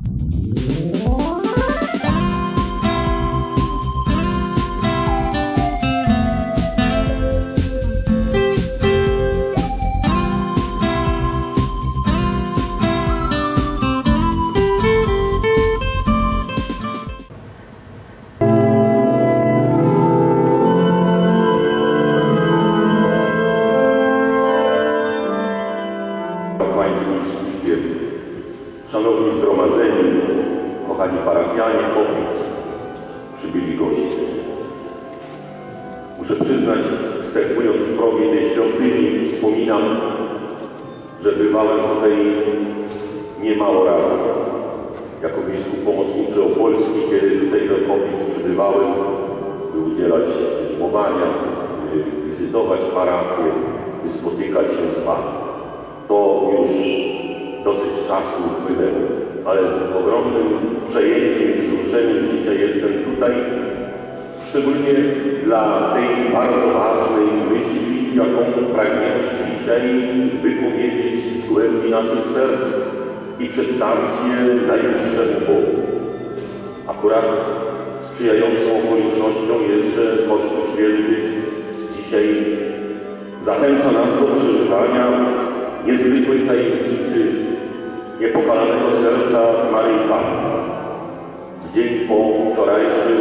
Szanowni zgromadzeni, kochani parafianie, Kopic, przybyli goście. Muszę przyznać, wstępując w progi tej świątyni, wspominam, że bywałem tutaj niemało razy. Jako biskup pomocniczy opolski, kiedy tutaj do Kopic przybywałem, by udzielać żmowania, by wizytować parafię, by spotykać się z wami. To już dosyć czasu upłynęło, ale z ogromnym przejęciem i wzruszeniem dzisiaj jestem tutaj, szczególnie dla tej bardzo ważnej myśli, jaką pragniemy dzisiaj wypowiedzieć z głębi naszych serc i przedstawić je najwyższemu Bogu. Akurat sprzyjającą okolicznością jest, że Kościół Święty dzisiaj zachęca nas do przeżywania niezwykłej tajemnicy niepokalanego serca Maryi Panny. W dzień po wczorajszej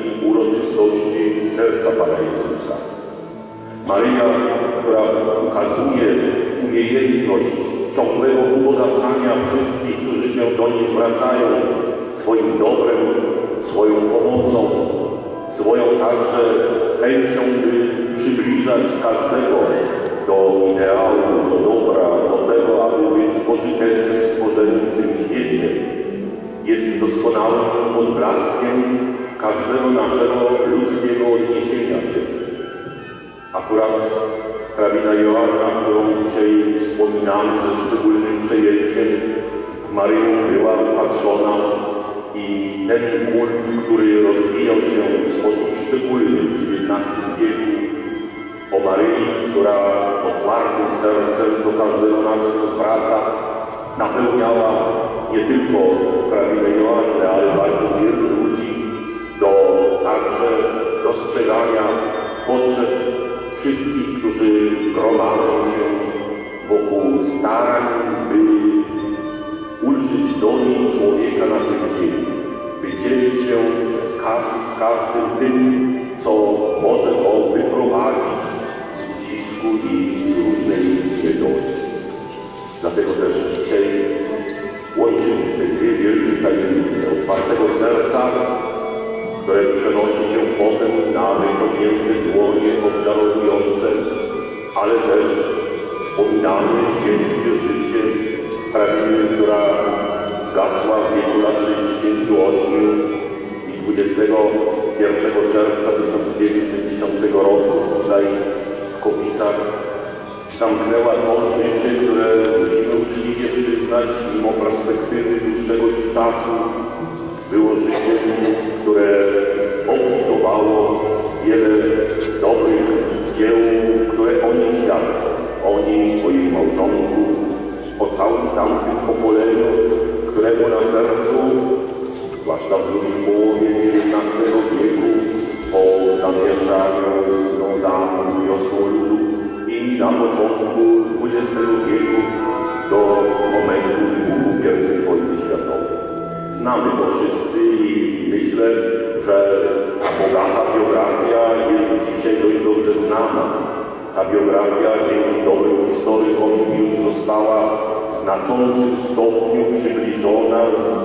uroczystości serca Pana Jezusa. Maryja, która ukazuje umiejętność ciągłego ubogacania wszystkich, którzy się do niej zwracają swoim dobrem, swoją pomocą, swoją także chęcią, by przybliżać każdego do ideału, do dobra, do tego, aby być pożytecznym stworzeniem w tym świecie. Jest doskonałym odblaskiem każdego naszego ludzkiego odniesienia się. Akurat hrabina Joanna, którą dzisiaj wspominamy ze szczególnym przejęciem, Maryją była wpatrzona i ten kult, który rozwijał się w sposób szczególny w XIX wieku, o Maryi, która otwartym sercem do każdego nas zwraca, napełniała nie tylko hrabinę Joannę, ale bardzo wielu ludzi do także dostrzegania potrzeb wszystkich, którzy gromadzą się wokół starań, by ulżyć do niej człowieka na tym ziemi, by dzielić się z każdym tym, co może go wyprowadzić z ucisku i z różnej niedoli. Dlatego też dzisiaj łączymy te dwie wielkie tajemnice otwartego serca, które przenosi się potem na wyciągnięte dłonie obdarowujące, ale też wspominamy dziecięskie życie hrabiny, która zgasła w wieku lat 68 i 21 czerwca 1910 roku tutaj w Kopicach zamknęła to życie, które musimy uczciwie przyznać, mimo perspektywy dłuższego już czasu, było życiem, które obfitowało wiele dobrych dzieł, które o niej świadczą. O niej, o jej małżonku, o całym tamtym pokoleniu, któremu na sercu, zwłaszcza w drugiej połowie XIX wieku, po zamieszaniu związanym z wiosną ludu i na początku XX wieku do momentu wybuchu I wojny światowej. Znamy to wszyscy i myślę, że ta bogata biografia jest dzisiaj dość dobrze znana. Ta biografia dzięki dobrym historykom już została w znaczącym stopniu przybliżona,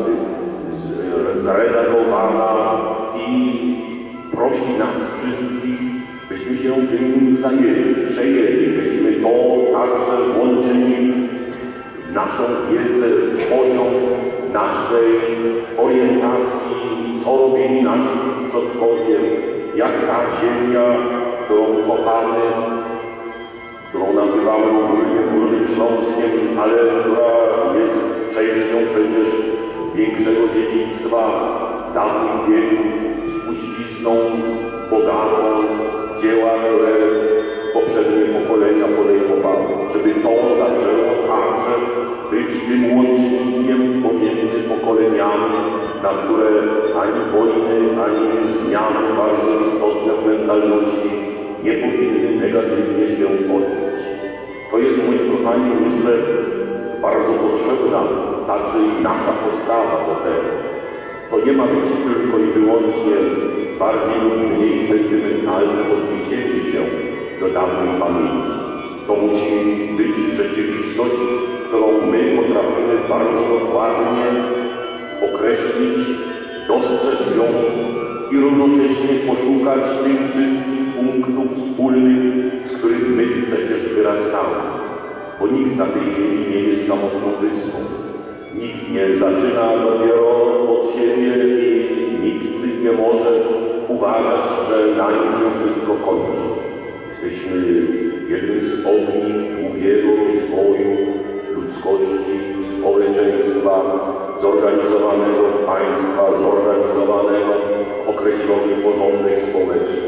zredagowana i prosi nas wszystkich, byśmy się tym zajęli, przejęli, byśmy to także włączyli w naszą wiedzę, w poziom naszej orientacji, co robili nasi przodkowie, jak ta ziemia, którą kochamy, którą nazywamy ogólnie Górnym Śląskiem, ale która jest częścią przecież większego dziedzictwa dawnych wieków, spuścizną, bogatą, dzieła, które poprzednie pokolenia podejmowały, żeby to zaczęło także być tym łącznikiem pomiędzy pokoleniami, na które ani wojny, ani zmiany bardzo istotne w mentalności nie powinny negatywnie się odbyć. To jest, moi kochani, myślę, bardzo potrzebna także i nasza postawa do tego. To nie ma być tylko i wyłącznie bardziej lub mniej sentymentalne odniesienie się do dawnej pamięci. To musi być rzeczywistość, którą my potrafimy bardzo dokładnie określić, dostrzec ją i równocześnie poszukać tych wszystkich punktów wspólnych, z których my przecież wyrastamy. Bo nikt na tej ziemi nie jest samotną wyspą. Nikt nie zaczyna dopiero od siebie i nikt nie może uważać, że na nim się wszystko kończy. Jesteśmy jednym z ogni długiego rozwoju ludzkości, społeczeństwa, zorganizowanego państwa, zorganizowanego w określony porządek społeczny.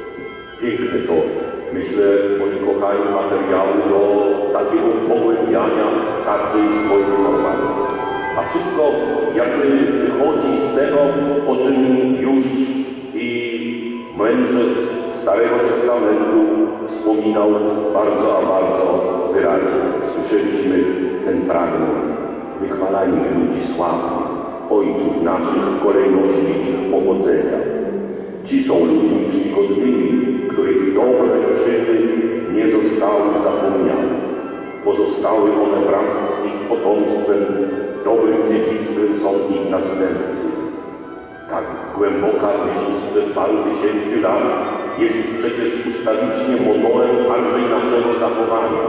Piękne to, myślę, moi kochani, materiały do takiego pogłębiania także i swoich informacji. A wszystko jakby wychodzi z tego, o czym już i mędrzec Starego Testamentu wspominał bardzo, a bardzo wyraźnie. Słyszeliśmy ten fragment. Wychwalajmy ludzi sławnych, ojców naszych w kolejności ich powodzenia. Ci są ludźmi czcigodnymi, których dobre czyny nie zostały zapomniane. Pozostały one wraz z ich potomstwem, dobrym dziedzictwem są ich następcy. Tak głęboka myśl sprzed paru tysięcy lat jest przecież ustawicznie motorem także i naszego zachowania.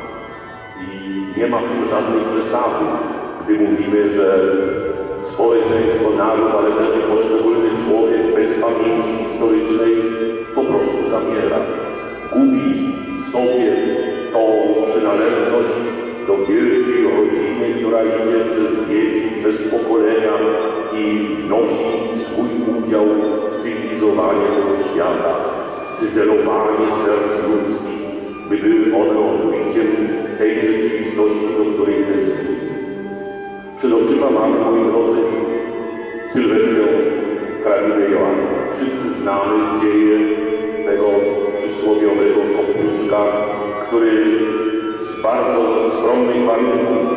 I nie ma w tym żadnej przesady, gdy mówimy, że społeczeństwo, naród, ale też i poszczególny człowiek bez pamięci historycznej po prostu zamiera. Gubi w sobie tą przynależność do wielkiej rodziny, która idzie przez wieki, przez pokolenia i wnosi swój udział w cywilizowanie tego świata, cyzelowanie serc ludzkich, by były one odbiciem tej rzeczywistości, do której tęsknimy. Przed oczyma mamy, moi drodzy, sylwetkę hrabiny Joanny. Wszyscy znamy dzieje tego przysłowiowego Kopciuszka, który z bardzo skromnych warunków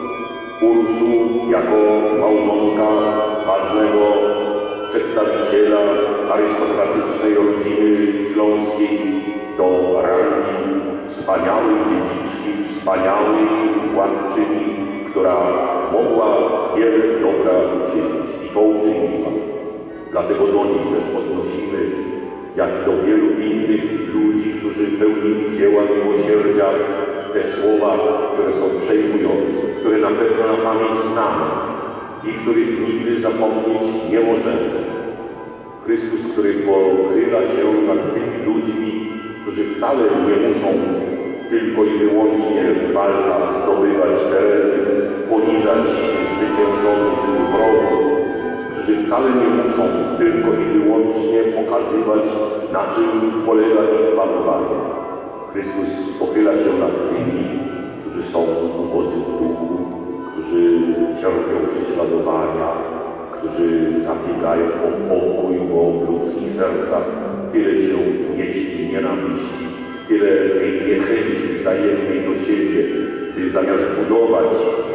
urósł jako małżonka ważnego przedstawiciela arystokratycznej rodziny śląskiej do rangi wspaniałej dziedziczki, wspaniałej władczyni, która mogła wiele dobra uczynić i to uczyniła. Dlatego do niej też odnosimy, jak i do wielu innych ludzi, którzy pełnili dzieła miłosierdzia, te słowa, które są przejmujące, które na pewno na pamięć znamy i których nigdy zapomnieć nie możemy. Chrystus, który pochyla się nad tymi ludźmi, którzy wcale nie muszą tylko i wyłącznie w walkach zdobywać tereny, poniżać zwyciężonych wrogów, którzy wcale nie muszą tylko i wyłącznie pokazywać, na czym polega ich panowanie. Chrystus pochyla się nad tymi, którzy są ubodzy w duchu, którzy cierpią prześladowania, którzy zabiegają o pokój, bo w ludzkich sercach tyle się mieści nienawiści, tyle tej niechęci wzajemnej do siebie, by zamiast budować,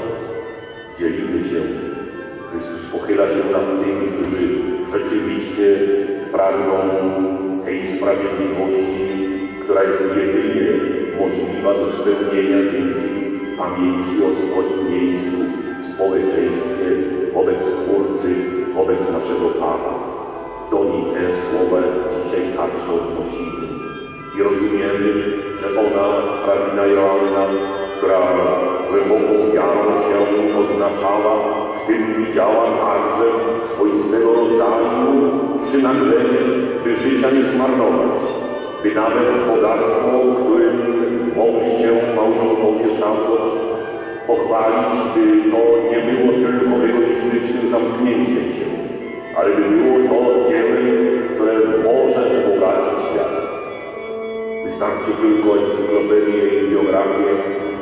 dzielimy się. Chrystus pochyla się nad tymi, którzy rzeczywiście pragną tej sprawiedliwości, która jest jedynie możliwa do spełnienia dzięki pamięci o swoim miejscu w społeczeństwie, wobec Twórcy, wobec naszego Pana. Do nich te słowa dzisiaj także odnosimy. I rozumiemy, że ona, hrabina Joanna, która głęboką wiarą się odznaczała, w tym widziała także swoistego rodzaju przynaglenie, by życia nie zmarnować, by nawet bogactwo, którym mogli się małżonkowie Szambosz pochwalić, by to nie było tylko egoistycznym zamknięciem się, ale by było to dziełem, które może ubogacić świat. Wystarczy tylko encyklopedię i biografię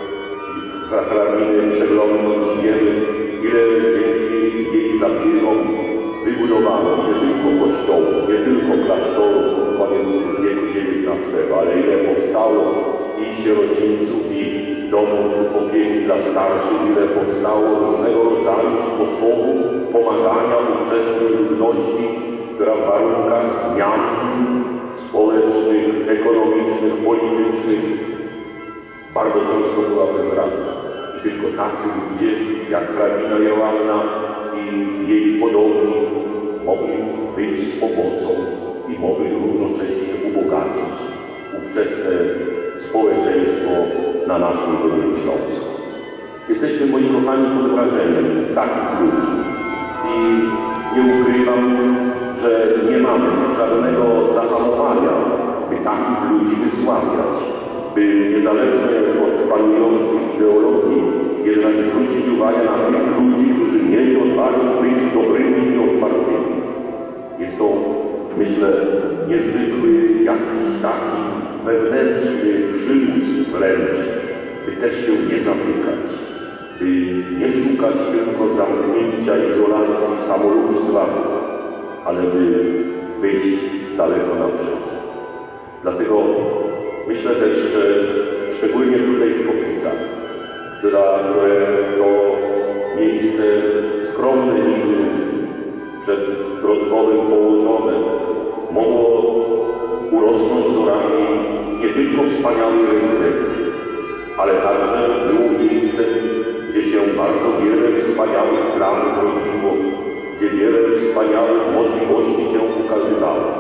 i fragmenty przeglądnąć, wiemy, ile dzięki jej zabiegom wybudowano nie tylko kościołów, nie tylko klasztorów pod koniec wieku XIX, ale ile powstało i sierocińców, i domów opieki dla starszych, ile powstało różnego rodzaju sposobów pomagania ówczesnej ludności, która w warunkach zmian społecznych, ekonomicznych, politycznych bardzo często była bezradna. I tylko tacy ludzie, jak hrabina Joanna i jej podobni, mogli wyjść z pomocą i mogli równocześnie ubogacić ówczesne społeczeństwo na naszym Dolnym Śląsku. Jesteśmy, moi kochani, pod wrażeniem takich ludzi i nie ukrywam, że nie mamy żadnego zahamowania, by takich ludzi wysławiać, by niezależnie od panujących ideologii jednak zwrócić uwagę na tych ludzi, którzy mieli odwagę być dobrymi i otwartymi. Jest to, myślę, niezwykły jakiś taki wewnętrzny przymus wręcz, by też się nie zamykać, by nie szukać tylko zamknięcia, izolacji, samolubstwa, ale by wyjść daleko naprzód. Dlatego myślę też, że szczególnie tutaj w Kopicach, które to miejsce skromne niby przed Brodkowem położone, mogło urosnąć do rangi nie tylko wspaniałej rezydencji, ale także było miejscem, gdzie się bardzo wiele wspaniałych planów rodziło, gdzie wiele wspaniałych możliwości się ukazywało.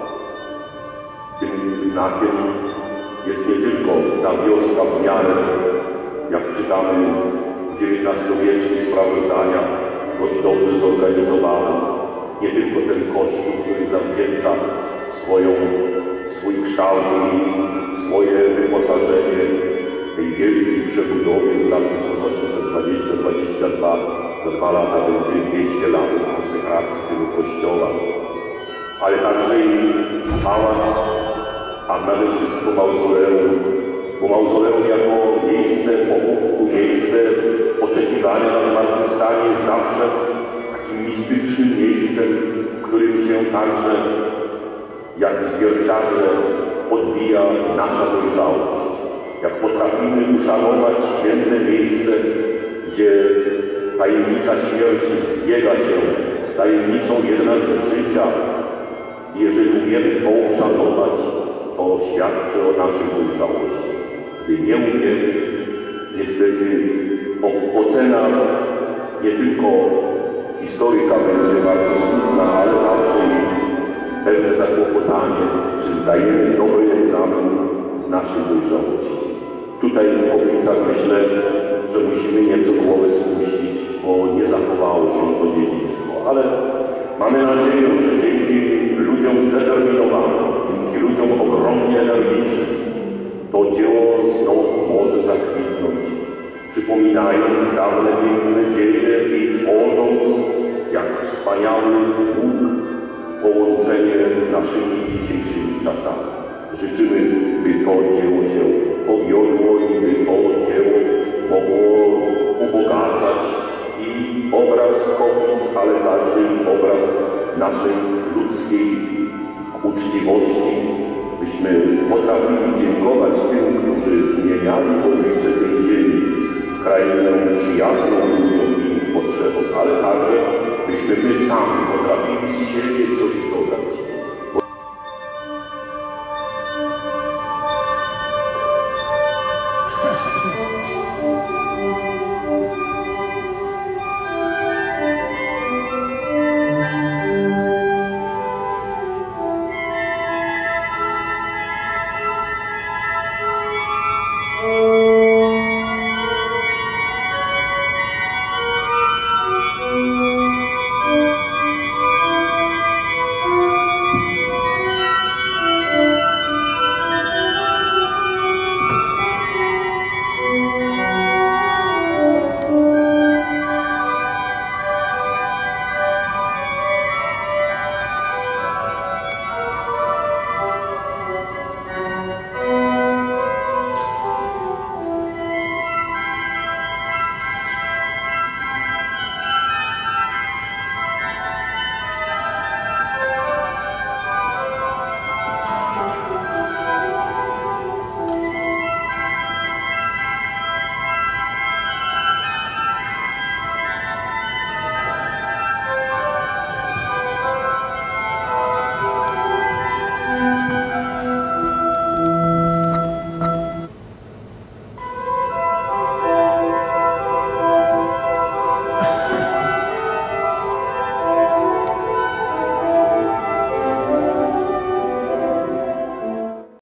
Tym znakiem jest nie tylko ta wioska w miarę, jak czytamy w XIX-wiecznych sprawozdaniach, dość dobrze zorganizowana. Nie tylko ten kościół, który zawdzięcza swój kształt i swoje wyposażenie tej wielkiej przebudowie z lat 1820-22. Za 2 lata będzie 200 lat konsekracji tego kościoła. Ale także i pałac, a nade wszystko mauzoleum, bo mauzoleum jako miejsce pochówku, miejsce oczekiwania na zmartwychwstanie jest zawsze takim mistycznym miejscem, w którym się także jak w zwierciadle odbija nasza dojrzałość. Jak potrafimy uszanować święte miejsce, gdzie tajemnica śmierci zbiega się z tajemnicą jednak życia. Jeżeli umiemy to uszanować, to świadczy o naszej dojrzałości. Gdy nie umiemy, niestety ocena nie tylko historyka będzie bardzo smutna, ale także i pewne zakłopotanie, czy zdajemy dobry egzamin z naszej dojrzałości. Tutaj w Kopicach myślę, że musimy nieco głowę spuścić, bo nie zachowało się to dziedzictwo. Ale mamy nadzieję, że dzięki ludziom zdeterminowanym, dzięki ludziom ogromnie energicznym, to dzieło znowu może zakwitnąć, przypominając dawne piękne dzieje i tworząc, jak wspaniały Bóg, połączenie z naszymi dzisiejszymi czasami. Życzymy, by to dzieło się powiodło i by to dzieło mogło ubogacać i obraz Kopic, ale także i obraz naszej ludzkiej uczciwości, byśmy potrafili dziękować tym, którzy zmieniali oblicze tej ziemi w krainę przyjazną ludziom i ich potrzebom, ale także byśmy my sami potrafili z siebie